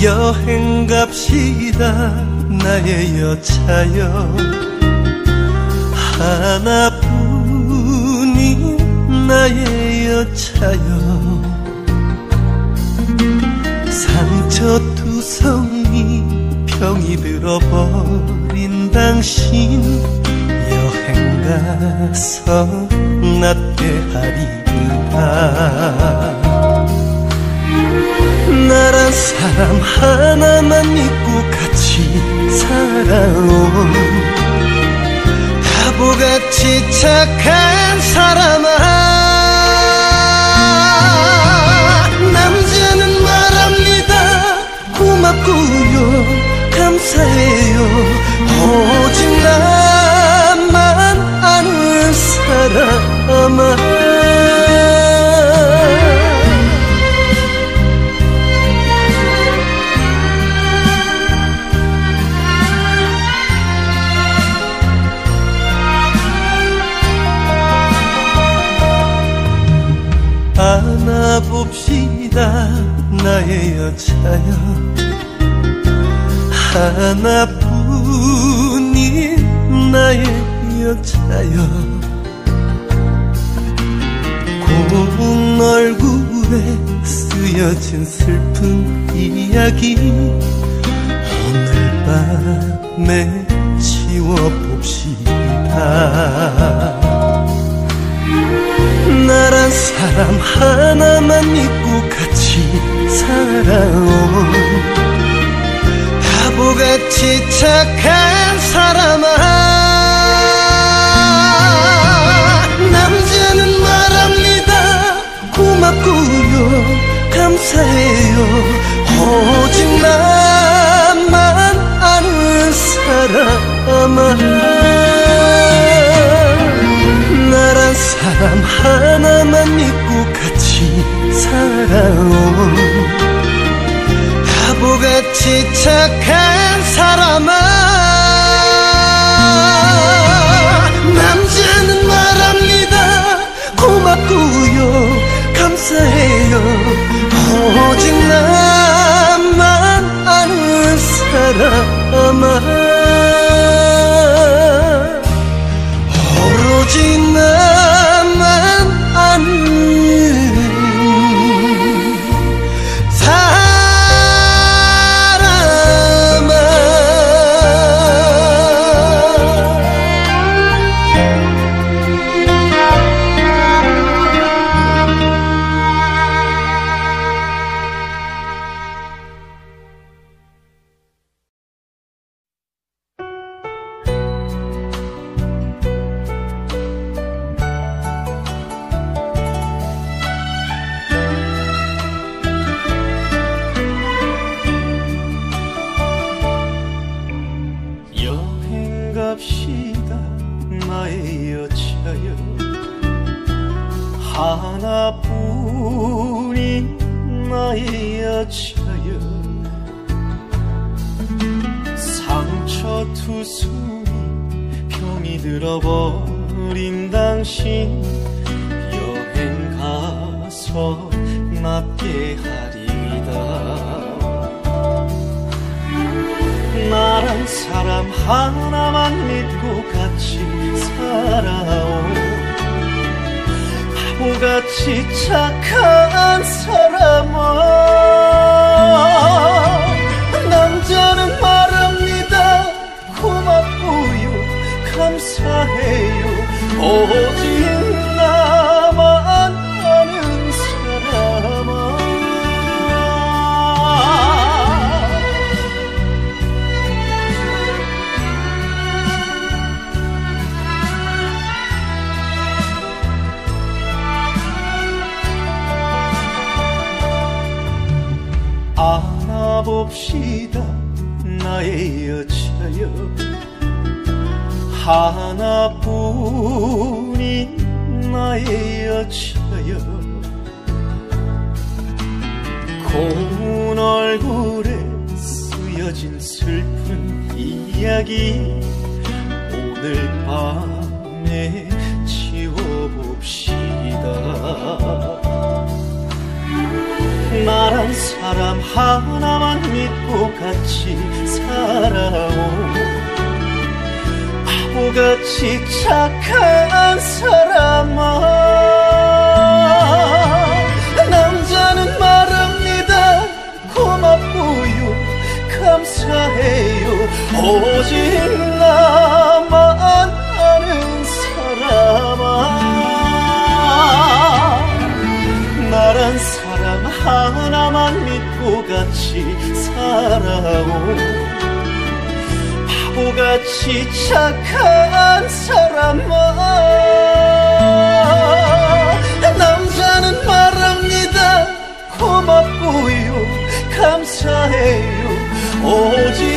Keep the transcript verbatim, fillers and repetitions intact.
여행 갑시다 나의 여차여 하나뿐인 나의 여차여 상처투성이 병이 들어버린 당신 여행 가서 낫게 하리라. 나란 사람 하나만 믿고 같이 살아온 바보같이 착한 사람아, 남자는 말합니다. 고맙고요 감사해요. 오직 나만 아는 사람아, 안아봅시다 나의 여차여 하나뿐인 나의 여차여 고운 얼굴에 쓰여진 슬픈 이야기 오늘 밤에 지워봅시다. 나란 사람 하나만 믿고 같이 살아온 바보같이 착한 사람아, 남자는 말합니다. 고맙고요 감사해요. 오직 나만 아는 사람아, 나란 사람 하나만 믿고 같이 살아온 바보같이 착한 사람아, 남자는 말합니다. 고맙고요 감사해요. 오직 나만 아는 사람아, 오로지 나만 아는 사람아. 하나뿐인 나의 여차여 상처투성이 병이 들어버린 당신 여행 가서 낫게 하리다. 나란 사람 하나만 믿고 같이 살아온 바보같이 착한 사람아, 남자는 말합니다. 고맙고요 감사해요. 오직 나만 아는 사람아, 안아봅시다 나의 여차여 하나뿐인 나의 여차여 고운 얼굴에 쓰여진 슬픈 이야기 오늘 밤에 지워봅시다. 나란 사람 하나만 믿고 같이 살아온 바보같이 착한 사람아, 남자는 말합니다. 고맙고요, 감사해요. 오직 나만 아는 사람아, 나란 사람 하나만 믿고 같이 살아온 바보같이 착한 사람아, 남자는 말합니다. 고맙고요, 감사해요. 오직